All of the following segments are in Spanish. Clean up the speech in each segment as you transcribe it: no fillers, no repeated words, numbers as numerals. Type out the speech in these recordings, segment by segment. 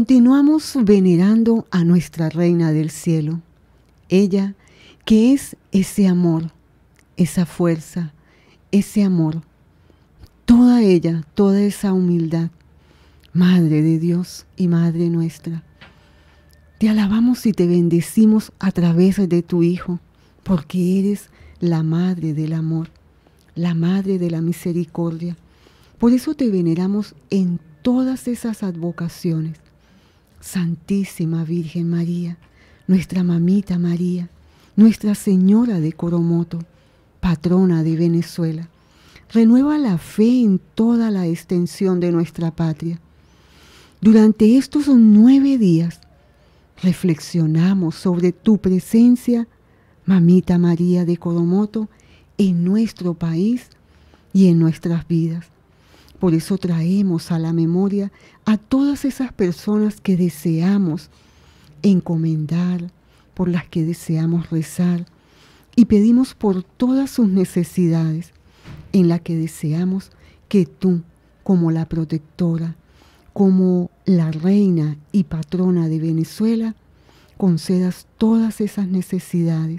Continuamos venerando a nuestra Reina del Cielo, ella que es ese amor, esa fuerza, ese amor, toda ella, toda esa humildad, Madre de Dios y Madre nuestra. Te alabamos y te bendecimos a través de tu Hijo, porque eres la Madre del amor, la Madre de la misericordia. Por eso te veneramos en todas esas advocaciones. Santísima Virgen María, nuestra Mamita María, Nuestra Señora de Coromoto, patrona de Venezuela, renueva la fe en toda la extensión de nuestra patria. Durante estos 9 días, reflexionamos sobre tu presencia, Mamita María de Coromoto, en nuestro país y en nuestras vidas. Por eso traemos a la memoria a todas esas personas que deseamos encomendar, por las que deseamos rezar, y pedimos por todas sus necesidades, en las que deseamos que tú, como la protectora, como la reina y patrona de Venezuela, concedas todas esas necesidades.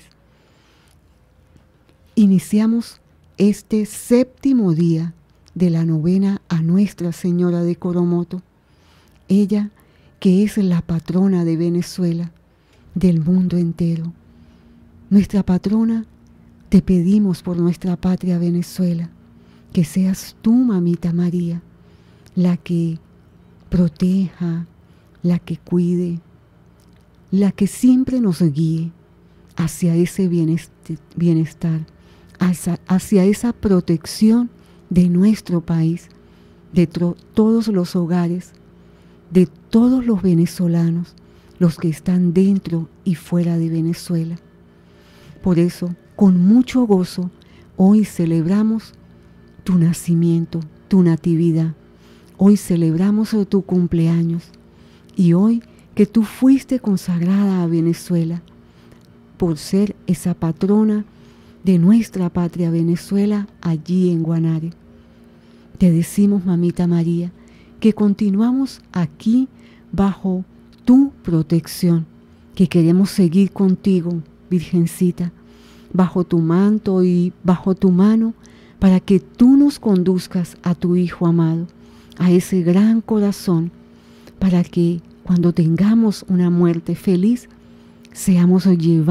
Iniciamos este 7º día de la novena a Nuestra Señora de Coromoto, ella que es la patrona de Venezuela, del mundo entero. Nuestra patrona, te pedimos por nuestra patria Venezuela, que seas tú, Mamita María, la que proteja, la que cuide, la que siempre nos guíe hacia ese bienestar, hacia esa protección de nuestro país, de todos los hogares, de todos los venezolanos, los que están dentro y fuera de Venezuela. Por eso, con mucho gozo, hoy celebramos tu nacimiento, tu natividad. Hoy celebramos tu cumpleaños. Y hoy que tú fuiste consagrada a Venezuela por ser esa patrona de nuestra patria Venezuela allí en Guanare. Te decimos, Mamita María, que continuamos aquí bajo tu protección, que queremos seguir contigo, Virgencita, bajo tu manto y bajo tu mano, para que tú nos conduzcas a tu Hijo amado, a ese gran corazón, para que cuando tengamos una muerte feliz, seamos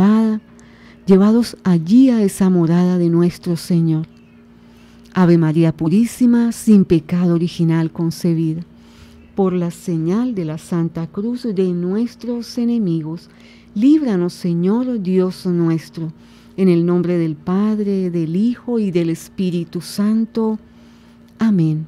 llevados allí a esa morada de nuestro Señor. Ave María Purísima, sin pecado original concebida, por la señal de la Santa Cruz de nuestros enemigos, líbranos, Señor Dios nuestro, en el nombre del Padre, del Hijo y del Espíritu Santo. Amén.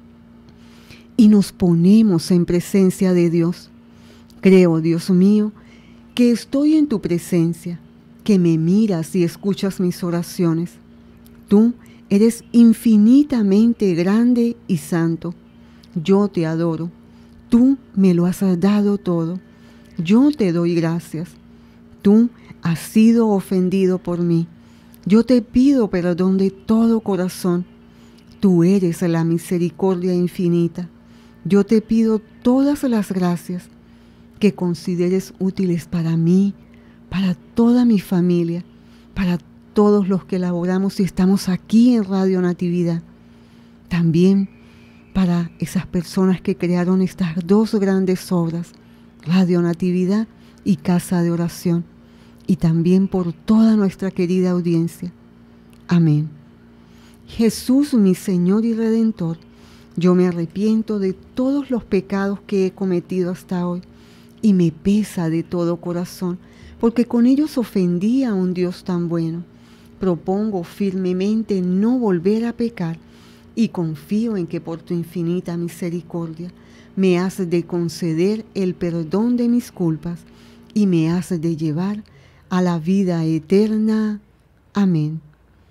Y nos ponemos en presencia de Dios. Creo, Dios mío, que estoy en tu presencia, que me miras y escuchas mis oraciones. Tú eres infinitamente grande y santo. Yo te adoro. Tú me lo has dado todo. Yo te doy gracias. Tú has sido ofendido por mí. Yo te pido perdón de todo corazón. Tú eres la misericordia infinita. Yo te pido todas las gracias que consideres útiles para mí, para toda mi familia, para todos los que laboramos y estamos aquí en Radio Natividad. También para esas personas que crearon estas 2 grandes obras, Radio Natividad y Casa de Oración, y también por toda nuestra querida audiencia. Amén. Jesús, mi Señor y Redentor, yo me arrepiento de todos los pecados que he cometido hasta hoy y me pesa de todo corazón, porque con ellos ofendí a un Dios tan bueno. Propongo firmemente no volver a pecar y confío en que por tu infinita misericordia me has de conceder el perdón de mis culpas y me has de llevar a la vida eterna. Amén.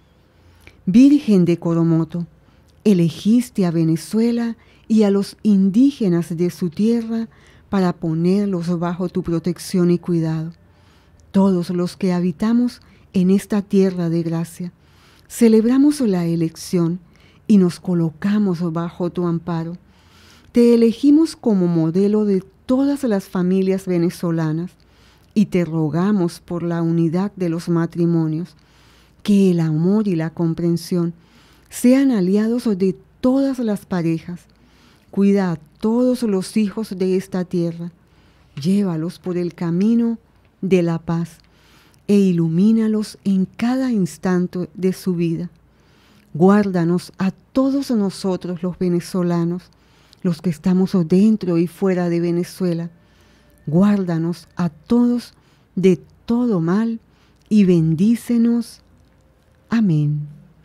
Virgen de Coromoto, elegiste a Venezuela y a los indígenas de su tierra para ponerlos bajo tu protección y cuidado. Todos los que habitamos en esta tierra de gracia, celebramos la elección y nos colocamos bajo tu amparo. Te elegimos como modelo de todas las familias venezolanas y te rogamos por la unidad de los matrimonios, que el amor y la comprensión sean aliados de todas las parejas. Cuida a todos los hijos de esta tierra, llévalos por el camino de la paz e ilumínalos en cada instante de su vida. Guárdanos a todos nosotros los venezolanos, los que estamos dentro y fuera de Venezuela. Guárdanos a todos de todo mal y bendícenos. Amén.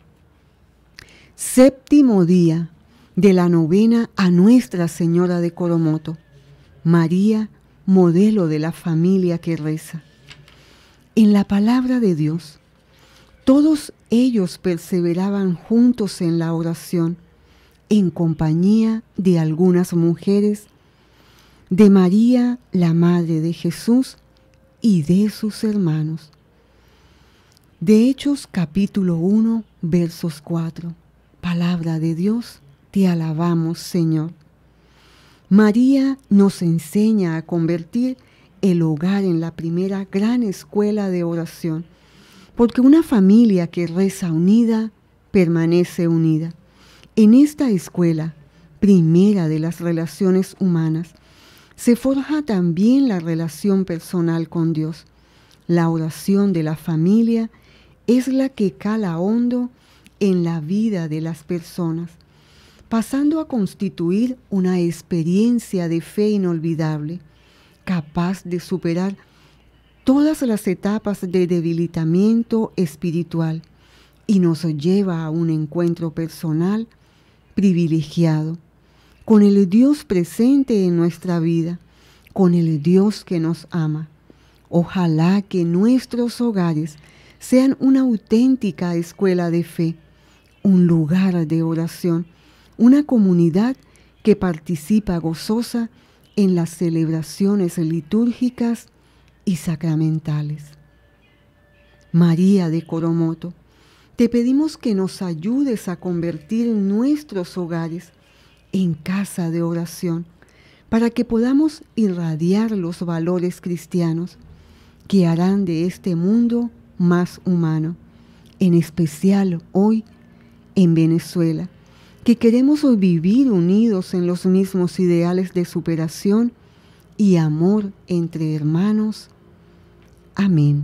Séptimo día de la novena a Nuestra Señora de Coromoto. María, modelo de la familia que reza. En la palabra de Dios, todos ellos perseveraban juntos en la oración, en compañía de algunas mujeres, de María, la madre de Jesús, y de sus hermanos. De Hechos capítulo 1, versos 4. Palabra de Dios, te alabamos, Señor. María nos enseña a convertir el hogar en la primera gran escuela de oración, porque una familia que reza unida, permanece unida. En esta escuela, primera de las relaciones humanas, se forja también la relación personal con Dios. La oración de la familia es la que cala hondo en la vida de las personas, pasando a constituir una experiencia de fe inolvidable, capaz de superar todas las etapas de debilitamiento espiritual y nos lleva a un encuentro personal privilegiado con el Dios presente en nuestra vida, con el Dios que nos ama. Ojalá que nuestros hogares sean una auténtica escuela de fe, un lugar de oración, una comunidad que participa gozosa en las celebraciones litúrgicas y sacramentales. María de Coromoto, te pedimos que nos ayudes a convertir nuestros hogares en casa de oración, para que podamos irradiar los valores cristianos que harán de este mundo más humano, en especial hoy en Venezuela, que queremos hoy vivir unidos en los mismos ideales de superación y amor entre hermanos. Amén.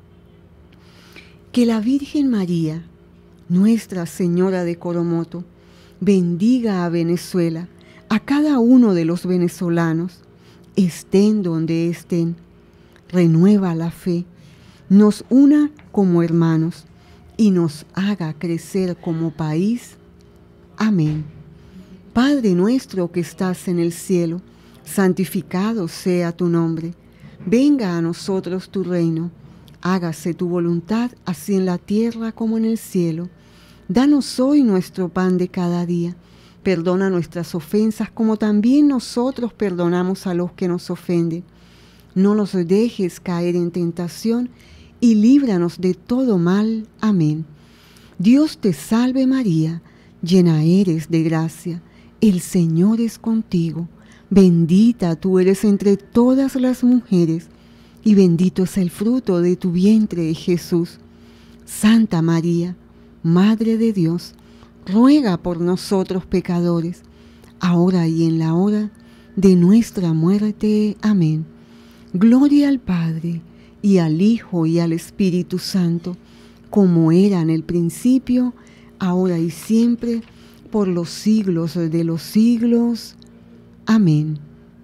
Que la Virgen María, Nuestra Señora de Coromoto, bendiga a Venezuela, a cada uno de los venezolanos, estén donde estén, renueva la fe, nos una como hermanos y nos haga crecer como país. Amén. Padre nuestro que estás en el cielo, santificado sea tu nombre. Venga a nosotros tu reino. Hágase tu voluntad, así en la tierra como en el cielo. Danos hoy nuestro pan de cada día. Perdona nuestras ofensas como también nosotros perdonamos a los que nos ofenden. No nos dejes caer en tentación y líbranos de todo mal. Amén. Dios te salve María, llena eres de gracia, el Señor es contigo. Bendita tú eres entre todas las mujeres, y bendito es el fruto de tu vientre, Jesús. Santa María, Madre de Dios, ruega por nosotros pecadores, ahora y en la hora de nuestra muerte. Amén. Gloria al Padre, y al Hijo, y al Espíritu Santo, como era en el principio, ahora y siempre, por los siglos de los siglos. Amén.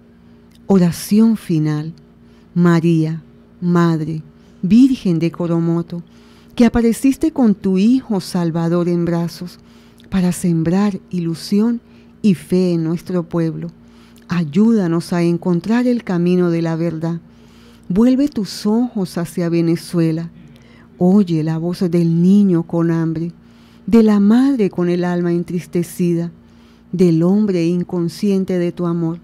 Oración final. María, Madre, Virgen de Coromoto, que apareciste con tu Hijo Salvador en brazos, para sembrar ilusión y fe en nuestro pueblo. Ayúdanos a encontrar el camino de la verdad. Vuelve tus ojos hacia Venezuela. Oye la voz del niño con hambre, de la madre con el alma entristecida, del hombre inconsciente de tu amor.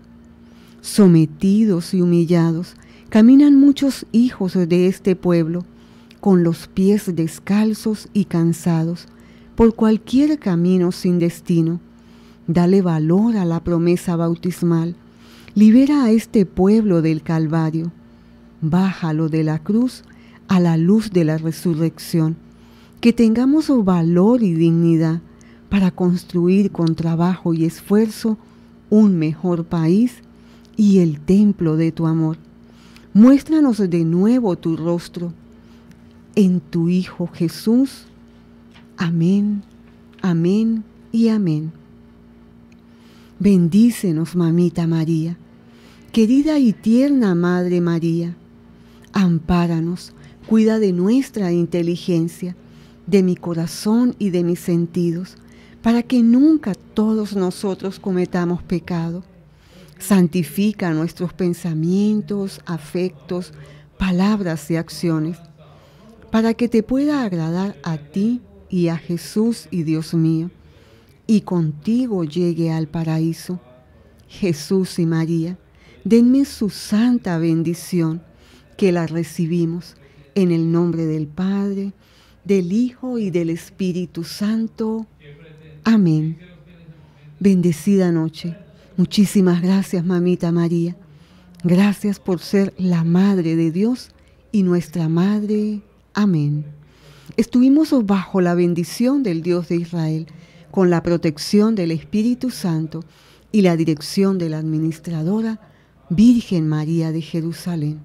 Sometidos y humillados, caminan muchos hijos de este pueblo, con los pies descalzos y cansados, por cualquier camino sin destino. Dale valor a la promesa bautismal. Libera a este pueblo del Calvario. Bájalo de la cruz a la luz de la resurrección. Que tengamos valor y dignidad para construir con trabajo y esfuerzo un mejor país y el templo de tu amor. Muéstranos de nuevo tu rostro en tu Hijo Jesús. Amén, amén y amén. Bendícenos, Mamita María, querida y tierna Madre María. Ampáranos, cuida de nuestra inteligencia, de mi corazón y de mis sentidos, para que nunca todos nosotros cometamos pecado. Santifica nuestros pensamientos, afectos, palabras y acciones, para que te pueda agradar a ti y a Jesús y Dios mío, y contigo llegue al paraíso. Jesús y María, denme su santa bendición, que la recibimos en el nombre del Padre, del Hijo y del Espíritu Santo. Amén. Bendecida noche. Muchísimas gracias, Mamita María. Gracias por ser la Madre de Dios y nuestra Madre. Amén. Estuvimos bajo la bendición del Dios de Israel, con la protección del Espíritu Santo y la dirección de la administradora Virgen María de Jerusalén.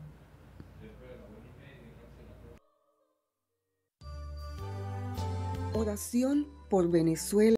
Oración por Venezuela.